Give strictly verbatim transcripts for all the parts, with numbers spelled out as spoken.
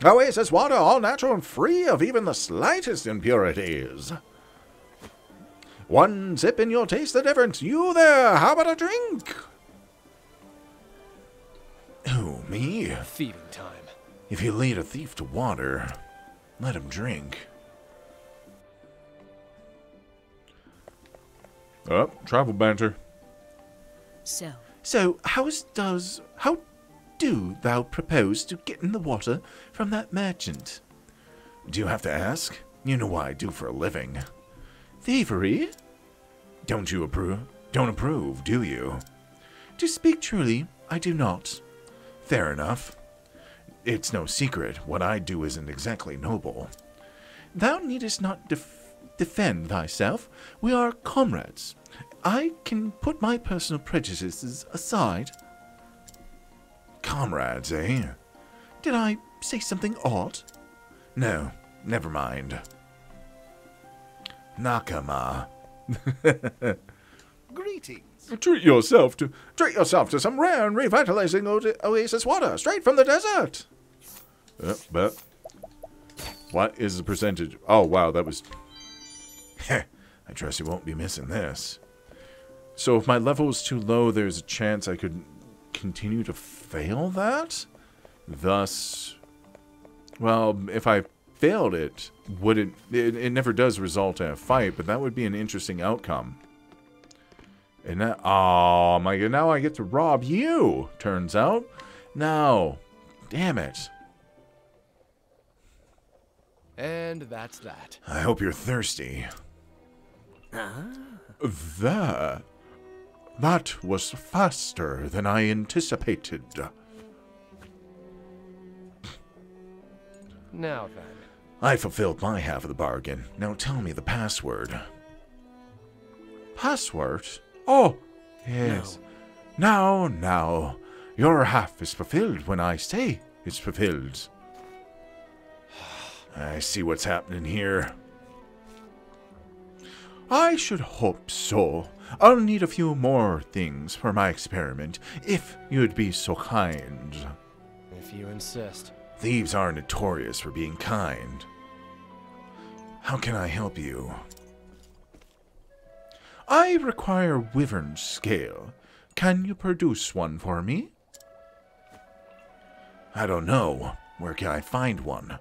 Oasis water, all natural and free of even the slightest impurities. One sip and you'll taste the difference. You there, how about a drink? Who, me? Thieving time. If you lead a thief to water, let him drink. Oh, travel banter. So, So, how does, how do thou propose to get in the water from that merchant? Do you have to ask? You know what I do for a living. Thievery? Don't you approve? Don't approve, do you? To speak truly, I do not. Fair enough. It's no secret, what I do isn't exactly noble. Thou needest not def defend thyself. We are comrades. I can put my personal prejudices aside. Comrades, eh? Did I say something odd? No, never mind. Nakama. Greetings. Treat yourself to treat yourself to some rare and revitalizing o oasis water straight from the desert. Uh, but what is the percentage? Oh wow, that was. I trust you won't be missing this. So if my level is too low, there's a chance I could continue to fail that. Thus, well, if I failed it, would it, it? It never does result in a fight, but that would be an interesting outcome. And that, oh my god, now I get to rob you, turns out. No. Damn it. And that's that. I hope you're thirsty. ah, That, that was faster than I anticipated. Now then. I fulfilled my half of the bargain. Now tell me the password. Password? Oh, yes. Now, now, your half is fulfilled when I say it's fulfilled. I see what's happening here. I should hope so. I'll need a few more things for my experiment, if you'd be so kind. If you insist. Thieves are notorious for being kind. How can I help you? I require wyvern scale. Can you produce one for me? I don't know. Where can I find one?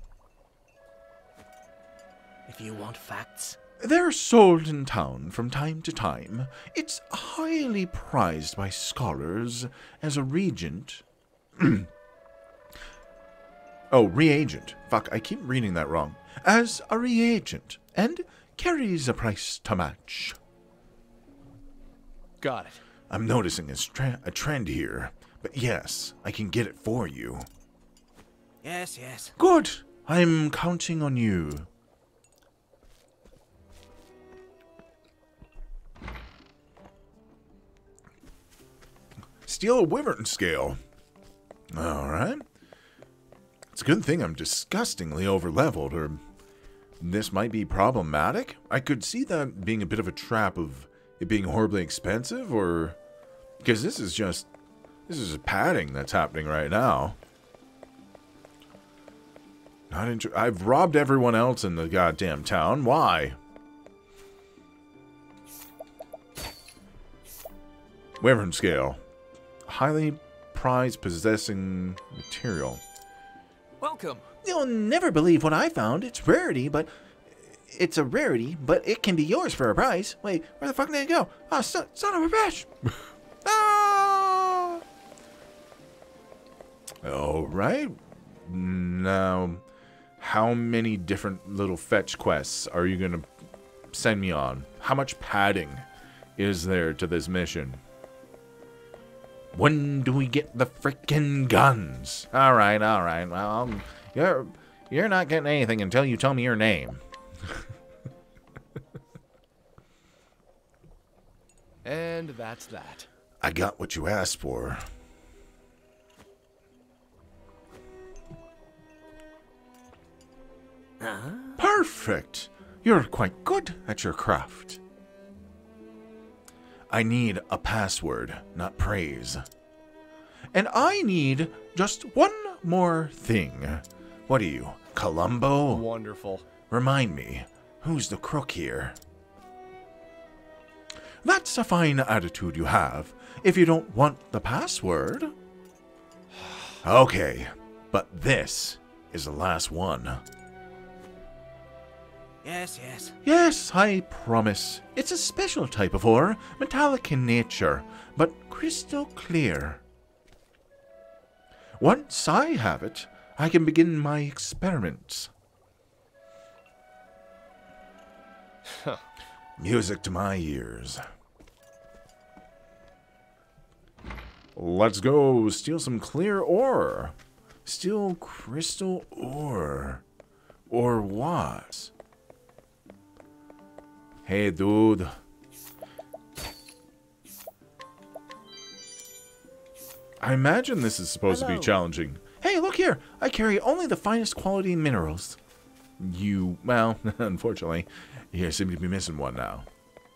if you want facts. They're sold in town from time to time. It's highly prized by scholars as a regent. Oh, reagent. Fuck, I keep reading that wrong. As a reagent, and carries a price to match. Got it. I'm noticing a, tra a trend here, but yes, I can get it for you. Yes, yes. Good. I'm counting on you. Steal a wyvern scale. Alright. It's a good thing I'm disgustingly overleveled, or this might be problematic. I could see that being a bit of a trap of it being horribly expensive, or... because this is just... this is a padding that's happening right now. Not inter- I've robbed everyone else in the goddamn town. Why? Wyvern scale. Highly prized possessing material. Welcome. You'll never believe what I found. It's rarity, but... it's a rarity, but it can be yours for a price. Wait, where the fuck did it go? Oh, son, son of a bitch! Ah! Alright. Now, how many different little fetch quests are you going to send me on? How much padding is there to this mission? When do we get the frickin' guns? Alright, alright. Well, you're, you're not getting anything until you tell me your name. And that's that. I got what you asked for. Uh-huh. Perfect! You're quite good at your craft. I need a password, not praise. And I need just one more thing. What are you, Columbo? Wonderful. Remind me, who's the crook here? That's a fine attitude you have, if you don't want the password. Okay, but this is the last one. Yes, yes. Yes, I promise. It's a special type of ore, metallic in nature, but crystal clear. Once I have it, I can begin my experiments. Huh. Music to my ears. Let's go steal some clear ore. Steal crystal ore. Or what? Hey, dude. I imagine this is supposed Hello. to be challenging. Hey, look here. I carry only the finest quality minerals. You, well, unfortunately, you seem to be missing one now.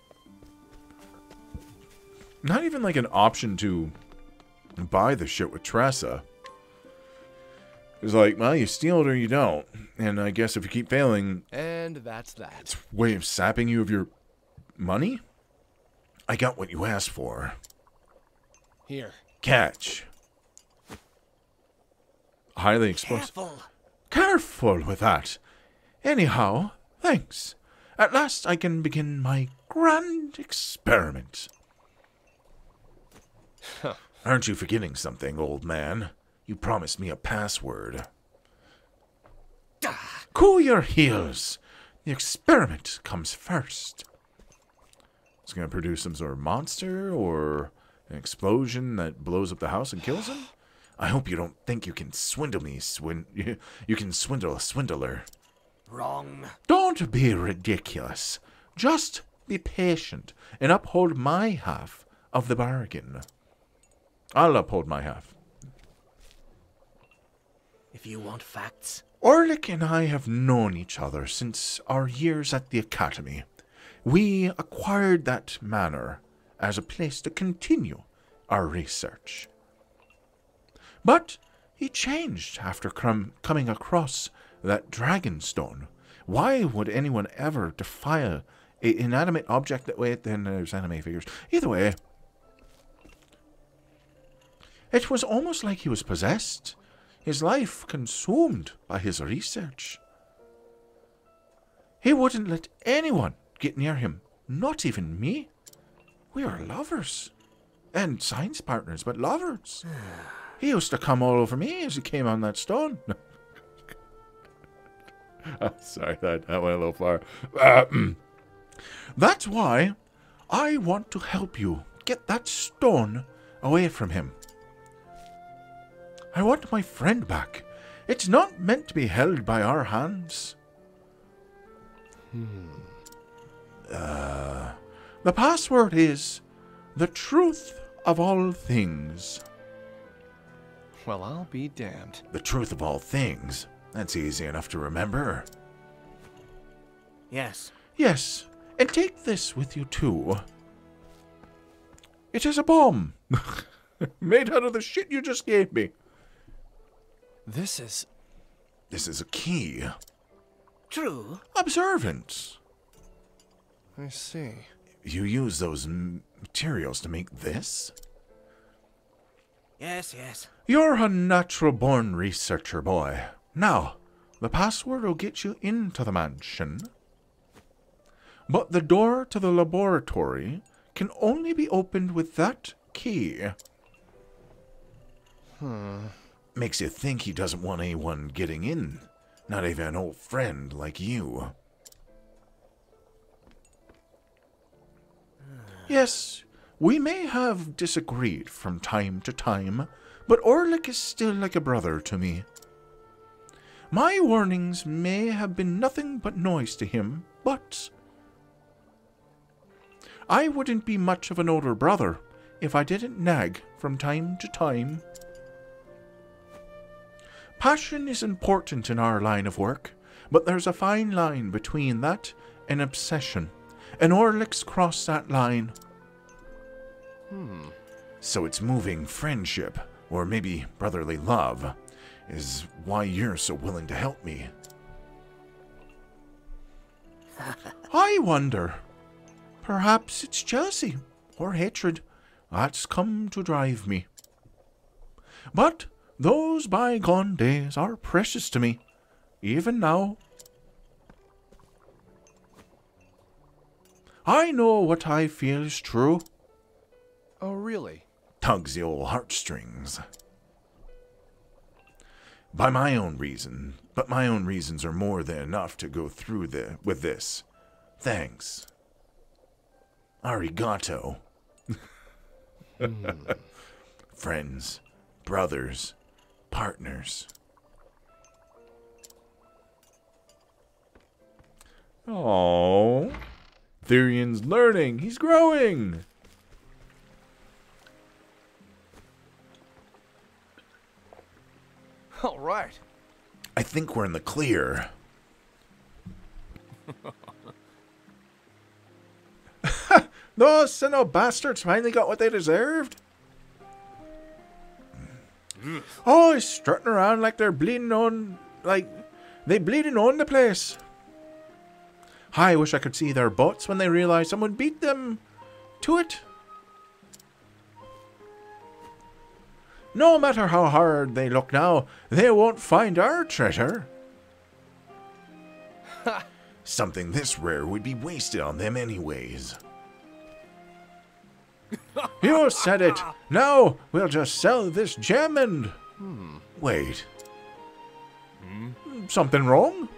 Not even like an option to buy the shit with Tressa. It's like, well, you steal it or you don't. And I guess if you keep failing, And that's that. it's a way of sapping you of your money? I got what you asked for. Here. Catch. Highly explosive. Careful. Careful with that. Anyhow, thanks. At last I can begin my grand experiment. Aren't you forgetting something, old man? You promised me a password. Cool your heels. The experiment comes first. It's going to produce some sort of monster or an explosion that blows up the house and kills him? I hope you don't think you can swindle me, swin you, you can swindle a swindler. Wrong. Don't be ridiculous. Just be patient and uphold my half of the bargain. I'll uphold my half. If you want facts. Orlick and I have known each other since our years at the academy. We acquired that manor as a place to continue our research. But he changed after crum coming across that dragonstone. Why would anyone ever defile an inanimate object that way? Then there's anime figures. Either way, it was almost like he was possessed. His life consumed by his research. He wouldn't let anyone get near him, not even me. We were lovers. And science partners, but lovers. He used to come all over me as he came on that stone. Oh, sorry, that, that went a little far. Uh, that's why I want to help you get that stone away from him. I want my friend back. It's not meant to be held by our hands. Hmm. Uh, the password is the truth of all things. Well, I'll be damned. The truth of all things. That's easy enough to remember. Yes. Yes, and take this with you too. It is a bomb. Made out of the shit you just gave me. This is... This is a key. True. Observance. I see. You use those m materials to make this? Yes, yes. You're a natural-born researcher, boy. Now, the password will get you into the mansion. But the door to the laboratory can only be opened with that key. Hmm. Makes you think he doesn't want anyone getting in. Not even an old friend like you. Yes, we may have disagreed from time to time, but Orlick is still like a brother to me. My warnings may have been nothing but noise to him, but I wouldn't be much of an older brother if I didn't nag from time to time. Passion is important in our line of work, but there's a fine line between that and obsession, and Orlick's crossed that line. Hmm. So it's moving friendship, or maybe brotherly love. is why you're so willing to help me. I wonder. Perhaps it's jealousy or hatred that's come to drive me. But those bygone days are precious to me, even now. I know what I feel is true. Oh, really? Tugs the old heartstrings. By my own reason, but my own reasons are more than enough to go through the, with this. Thanks. Arigato. Hmm. Friends, brothers, partners. Oh, Therian's learning. He's growing. All right. I think we're in the clear. Those sinno bastards finally got what they deserved. Oh, he's strutting around like they're bleeding on, like they bleeding on the place. I wish I could see their butts when they realize someone beat them to it. No matter how hard they look now, they won't find our treasure. Something this rare would be wasted on them anyways. You said it. Now we'll just sell this gem and... Hmm. Wait. Hmm? Something wrong?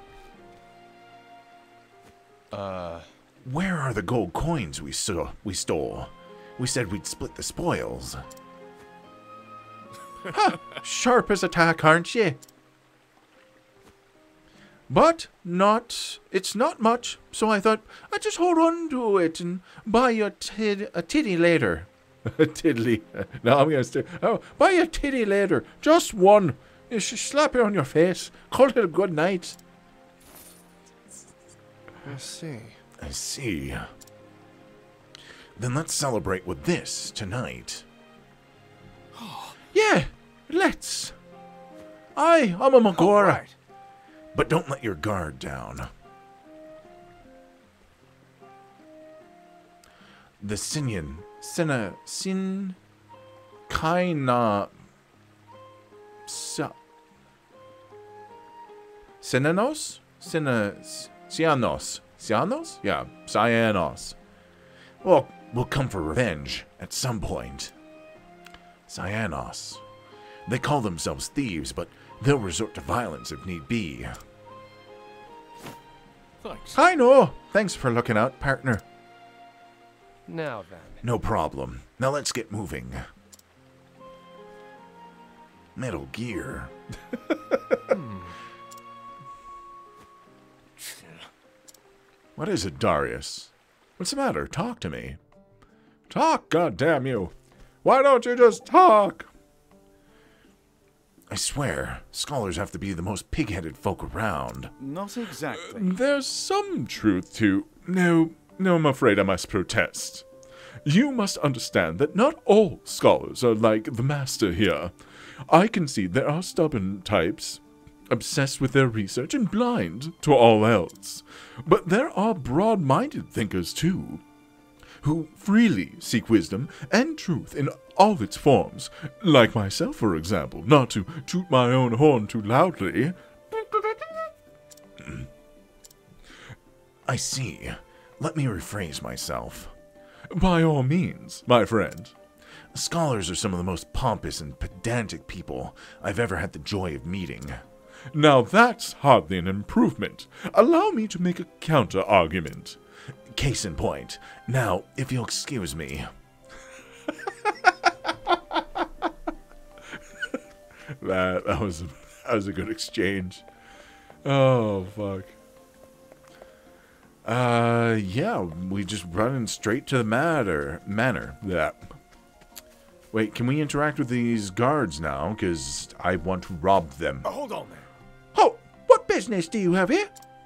Uh... Where are the gold coins we, so we stole? We said we'd split the spoils. Huh, sharp as a tack, aren't ye? But not, it's not much, so I thought I'd just hold on to it and buy you a, tid, a titty later. A tiddly. No, I'm going to stay. Oh, buy you a titty later. Just one. You should slap it on your face. Call it a good night. I see. I see. Then let's celebrate with this tonight. Yeah, let's. I, I'm a Magora. All right. But don't let your guard down. The Sinian, Sina, Sin, Kaina, Sa, Sinanos? Sina, Cyanos. Cyanos? Yeah, Cyanos. Well, we'll come for revenge at some point. Cyanos. They call themselves thieves, but they'll resort to violence if need be. Thanks. I know. Thanks for looking out, partner. Now then. No problem. Now let's get moving. Metal Gear. Hmm. What is it, Darius? What's the matter? Talk to me. Talk, goddamn you. Why don't you just talk? I swear, scholars have to be the most pig-headed folk around. Not exactly. There's some truth to... No, no, I'm afraid I must protest. You must understand that not all scholars are like the master here. I concede there are stubborn types, obsessed with their research and blind to all else. But there are broad-minded thinkers, too, who freely seek wisdom and truth in all its forms, like myself, for example, not to toot my own horn too loudly. I see. Let me rephrase myself. By all means, my friend. Scholars are some of the most pompous and pedantic people I've ever had the joy of meeting. Now that's hardly an improvement. Allow me to make a counter-argument. Case in point. Now, if you'll excuse me. that, that, was, that was a good exchange. Oh, fuck. Uh, yeah, we just running straight to the matter, manor. Yeah. Wait, can we interact with these guards now? Because I want to rob them. Oh, hold on there. Oh, what business do you have here?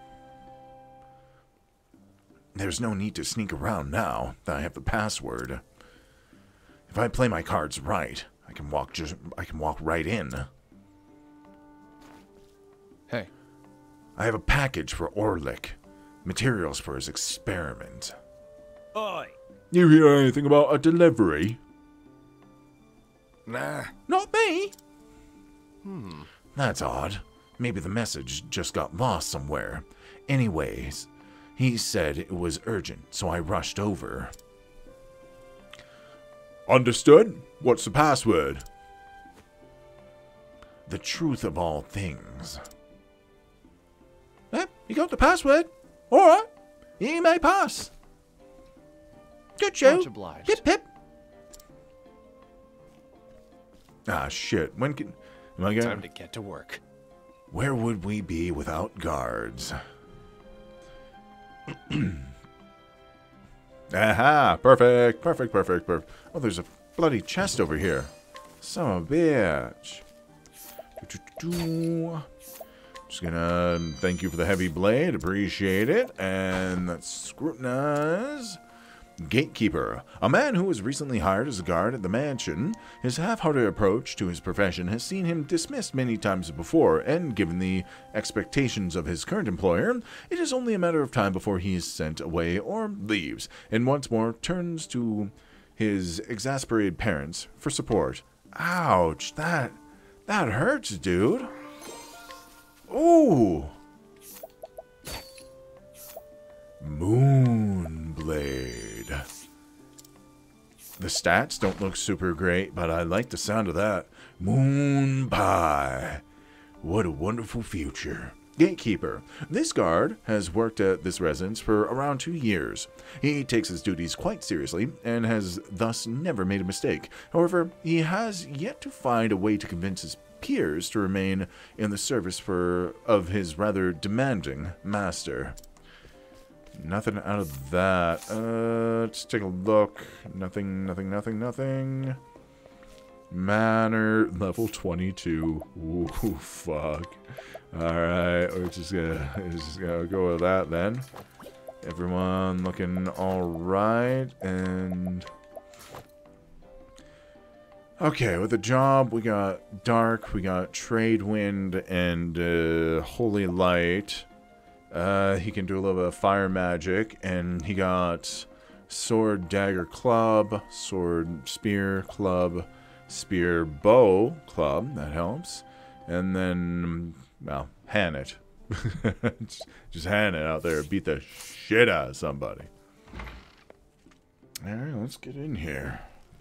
There's no need to sneak around now that I have the password. If I play my cards right, I can walk just I can walk right in. I have a package for Orlick. Materials for his experiment. Oi. You hear anything about a delivery? Nah. Not me. Hmm. That's odd. Maybe the message just got lost somewhere. Anyways, he said it was urgent, so I rushed over. Understood? What's the password? The truth of all things. Eh, you got the password? Alright. You may pass. Good show. Much obliged. Pip pip. Ah, shit. When can... Am I gonna... Time to get to work. Where would we be without guards? Aha! Perfect, perfect, perfect, perfect. Oh, there's a bloody chest over here. Son of a bitch. Doo-doo-doo. Just gonna thank you for the heavy blade. Appreciate it. And let's scrutinize. Gatekeeper, a man who was recently hired as a guard at the mansion. His half-hearted approach to his profession has seen him dismissed many times before, and given the expectations of his current employer, it is only a matter of time before he is sent away or leaves, and once more turns to his exasperated parents for support. Ouch, that, that hurts, dude. Ooh. Moonblade. The stats don't look super great, but I like the sound of that. Moon pie. What a wonderful future. Gatekeeper. This guard has worked at this residence for around two years. He takes his duties quite seriously and has thus never made a mistake. However, he has yet to find a way to convince his peers to remain in the service for of his rather demanding master. Nothing out of that. Uh, let's take a look. Nothing, nothing, nothing, nothing. Manor, level twenty-two. Ooh, fuck. Alright, we're just gonna, we're just gonna go with that then. Everyone looking alright, and... Okay, with the job, we got Dark, we got Trade Wind, and uh, Holy Light. Uh, he can do a little bit of fire magic, and he got sword, dagger, club, sword, spear, club, spear, bow, club, that helps, and then, well, hand it. just, just hand it out there, beat the shit out of somebody. Alright, let's get in here.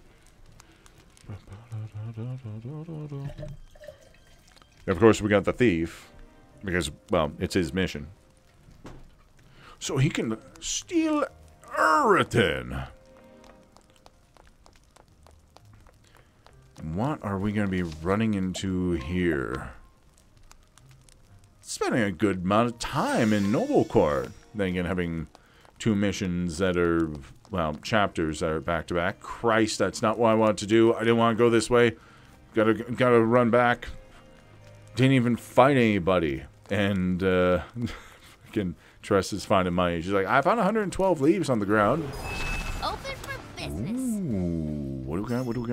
Of course, we got the thief, because, well, it's his mission. So he can steal everything. What are we going to be running into here? Spending a good amount of time in Noble Court. Then again, having two missions that are, well, chapters that are back to back. Christ, that's not what I wanted to do. I didn't want to go this way. Gotta, gotta run back. Didn't even fight anybody. And, uh, fucking... Tress is finding money. She's like, I found one hundred twelve leaves on the ground. Open for business. Ooh, what do we got? What do we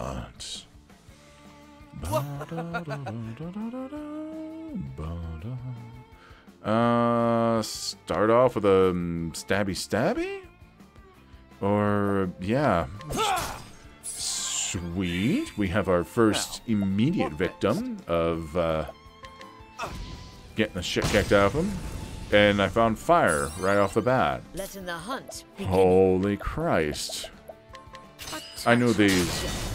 got? Uh, start off with a um, stabby stabby? Or, yeah. Sweet. We have our first immediate victim of uh, getting the shit kicked out of him. And I found fire right off the bat. Letting the hunt begin. Holy Christ. I knew these...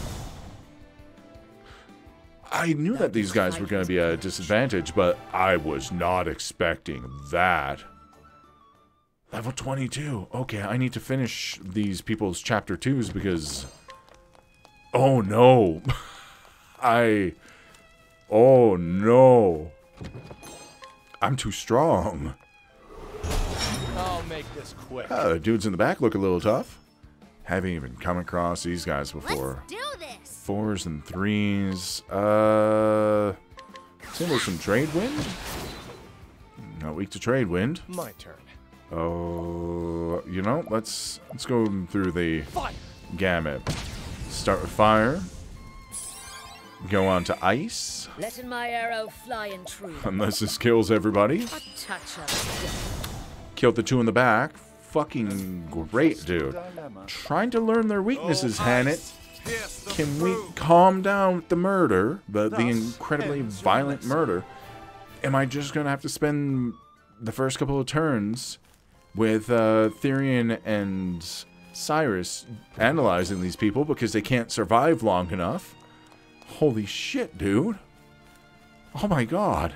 I knew that these guys were going to be at a disadvantage, but I was not expecting that. Level twenty-two. Okay, I need to finish these people's chapter twos because... Oh no. I... Oh no. I'm too strong. I'll make this quick. Uh, the dudes in the back look a little tough. Haven't even come across these guys before. Let's do this. Fours and threes. Uh, seems like some trade wind. Not weak to trade wind. My turn. Oh, you know, let's let's go through the Fire. gamut. Start with fire. go on to ice. Letting my arrow fly in true. Unless this kills everybody. A touch of death. Killed the two in the back. Fucking great, dude. Trying to learn their weaknesses, Hannett. Can we calm down with the murder? The, the incredibly violent murder. Am I just going to have to spend the first couple of turns with uh, Therian and Cyrus analyzing these people because they can't survive long enough? Holy shit, dude. Oh my god.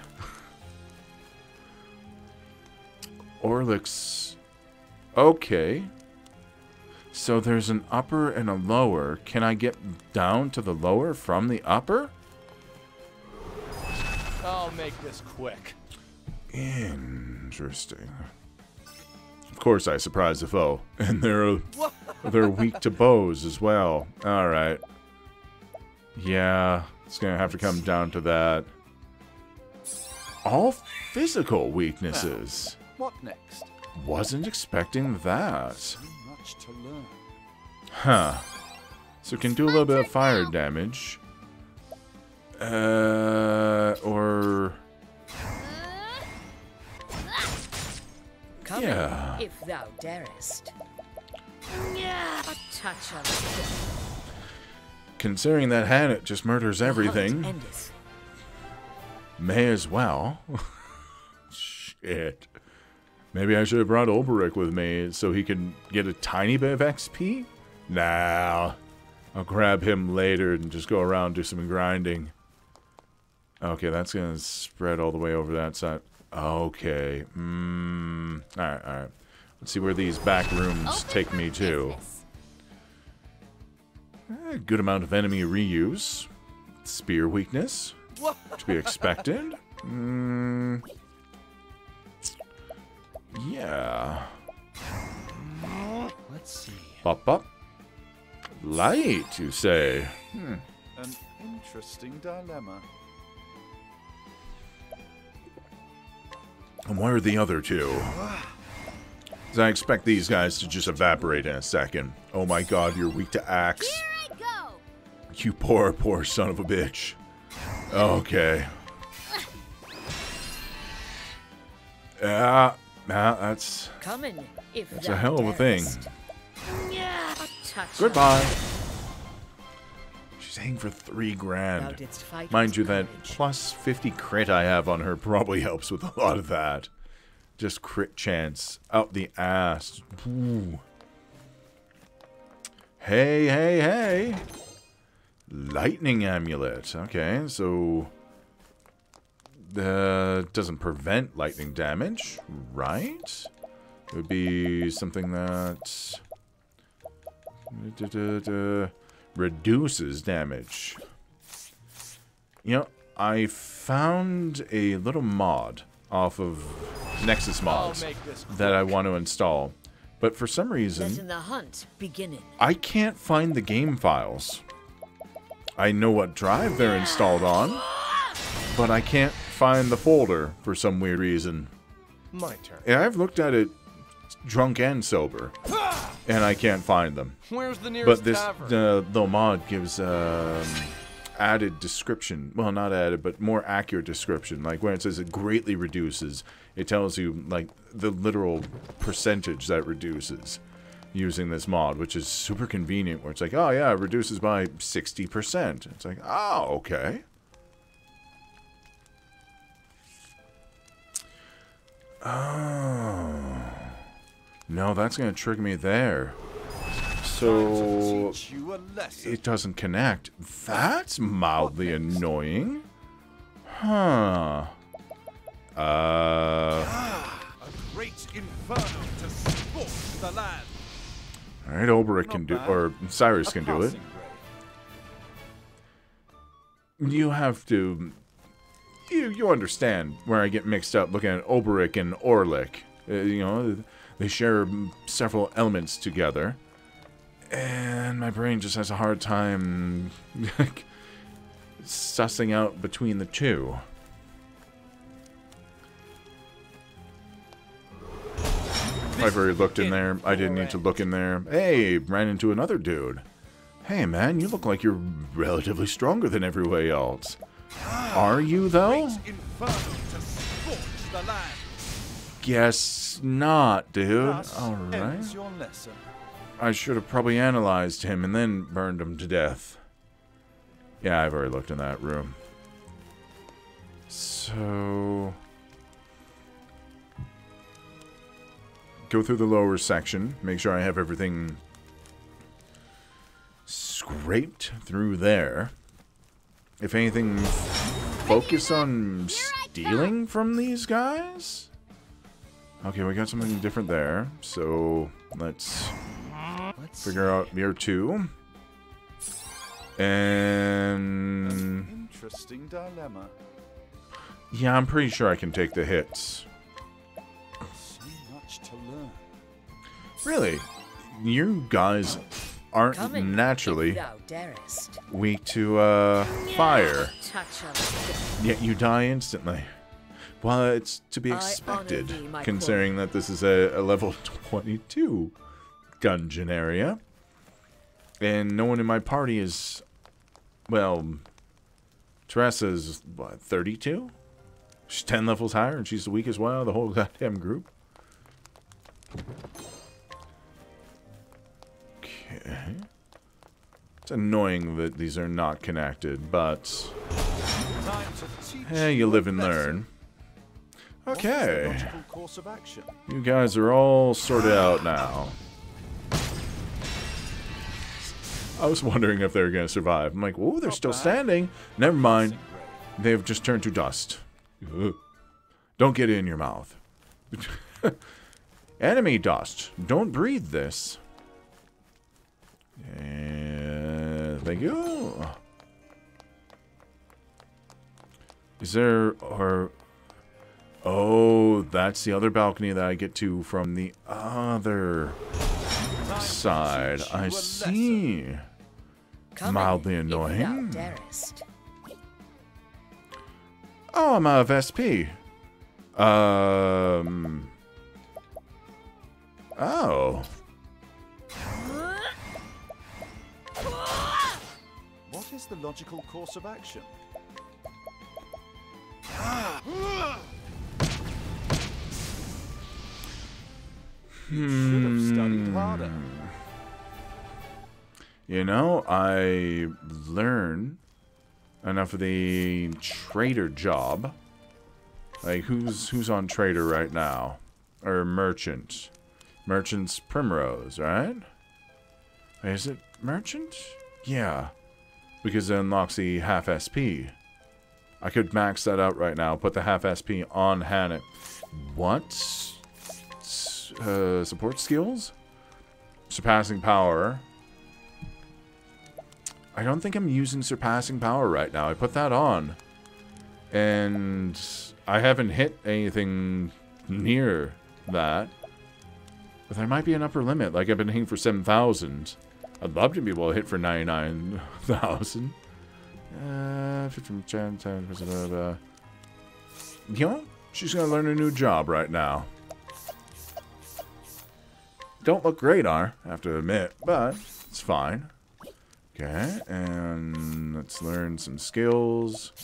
Orlick's... Okay. So there's an upper and a lower. Can I get down to the lower from the upper? I'll make this quick. Interesting. Of course I surprise the foe. And they're, they're weak to bows as well. Alright. Yeah, it's gonna have to come down to that. All physical weaknesses. What next? Wasn't expecting that. So much to learn. Huh. So can do a little bit of fire damage. Uh, or... Come Yeah. in, if thou darest. A touch of death. Considering that Hannett just murders The hunt everything, endeth. may as well. Shit. Maybe I should have brought Olberic with me so he can get a tiny bit of X P? Nah. I'll grab him later and just go around and do some grinding. Okay, that's going to spread all the way over that side. Okay. Mm. Alright, alright. Let's see where these back rooms Open take for me to. business. Eh, good amount of enemy reuse. Spear weakness. To be expected. Mm. Yeah. Let's see. Up, up. Light, you say? Hmm. An interesting dilemma. And where are the other two? 'Cause I expect these guys to just evaporate in a second. Oh my god, you're weak to axe. Here I go. You poor, poor son of a bitch. Okay. Yeah, yeah, that's... Coming, if That's thou a hell of a thing. darest. A touch of Goodbye. death. She's aiming for three Thou grand. didst fight Mind with you, that courage. plus fifty crit I have on her probably helps with a lot of that. Just crit chance. Out the ass. Ooh. Hey, hey, hey. Lightning amulet. Okay, so... Uh, doesn't prevent lightning damage, right? It would be something that... Da, da, da, reduces damage. You know, I found a little mod off of Nexus I'll Mods make this quick. that I want to install. But for some reason, Letting the hunt beginning. I can't find the game files. I know what drive they're installed on, but I can't find the folder for some weird reason. My turn. And I've looked at it drunk and sober, and I can't find them. Where's the nearest But this tavern? uh, the mod gives um, added description. Well, not added, but more accurate description. Like when it says it greatly reduces, it tells you like the literal percentage that reduces using this mod, which is super convenient. Where it's like, oh yeah, it reduces by sixty percent. It's like, oh okay. Oh. No, that's going to trick me there. So Teach you a lesson. it doesn't connect. That's mildly annoying. Huh. Uh. A great inferno to scorch the land. All right, Olberic can Not do, bad. or Cyrus A can do it. passing grade. You have to. You you understand where I get mixed up looking at Olberic and Orlick. Uh, you know, they share several elements together, and my brain just has a hard time sussing out between the two. I've already looked in there. I didn't need to look in there. Hey, ran into another dude. Hey, man, you look like you're relatively stronger than everybody else. Are you, though? Great inferno to scorch the land. Guess not, dude. Thus Alright. ends your lesson. I should have probably analyzed him and then burned him to death. Yeah, I've already looked in that room. So... go through the lower section. Make sure I have everything scraped through there. If anything, focus on stealing from these guys? Okay, we got something different there. So, let's... Let's figure out here too. And Interesting dilemma. yeah, I'm pretty sure I can take the hits. So much to learn. Really, you guys aren't Come in, naturally if thou darest. weak to uh, fire, Touch of yet you die instantly. Well, it's to be I honor expected, thee, my considering that this is a, a level twenty-two dungeon area. And no one in my party is, well, Teresa's, what, thirty-two? She's ten levels higher, and she's the weakest one out of the whole goddamn group. Okay. It's annoying that these are not connected, but... Time to teach hey, you live and a lesson. learn. What is the Okay. logical course of action? You guys are all sorted out now. I was wondering if they were going to survive. I'm like, whoa, they're Not still bad. standing. Never mind. Great. They've just turned to dust. Ugh. Don't get it in your mouth. Enemy dust. Don't breathe this. And thank you. Is there... or... oh, that's the other balcony that I get to from the other Time to side. teach you I a see. Come Mildly in, if thou annoying. darest. Oh, I'm out of S P. Um. Oh. What is the logical course of action? You should have studied harder. You know, I learn enough of the trader job. Like, who's who's on trader right now? Or merchant? Merchant's Primrose, right? Is it merchant? Yeah. Because it unlocks the half S P. I could max that out right now. Put the half S P on Hannah. What? S uh, support skills? Surpassing power. I don't think I'm using surpassing power right now. I put that on. And I haven't hit anything near that. But there might be an upper limit. Like, I've been hitting for seven thousand. I'd love to be able to hit for ninety-nine thousand. Uh, fifteen percent, ten percent, uh, you know, she's gonna learn a new job right now. Don't look great on her, I have to admit, but it's fine. Okay, and let's learn some skills.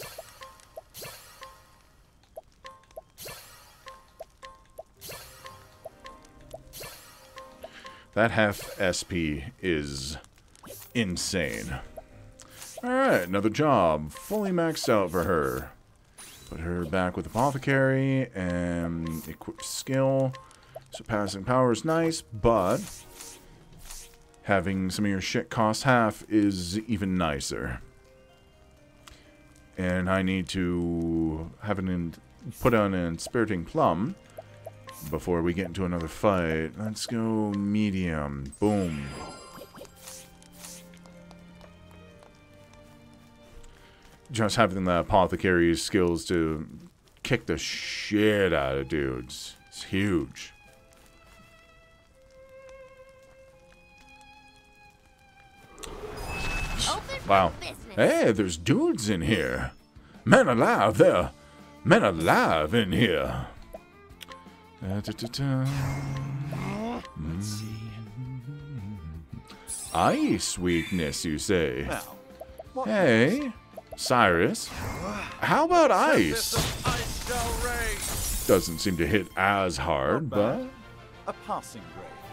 That half S P is insane. Alright, another job. Fully maxed out for her. Put her back with Apothecary and equip skill. Surpassing power is nice, but having some of your shit cost half is even nicer. And I need to have an in put on an Inspiriting Plum before we get into another fight. Let's go medium. Boom. Just having the Apothecary skills to kick the shit out of dudes. It's huge. Wow. Hey, there's dudes in here. Men alive, there. Men alive in here. Da, da, da, da. Mm. Ice weakness, you say? Now, what Hey, Cyrus, how about ice? ice shall rain. Doesn't seem to hit as hard, but A passing grade.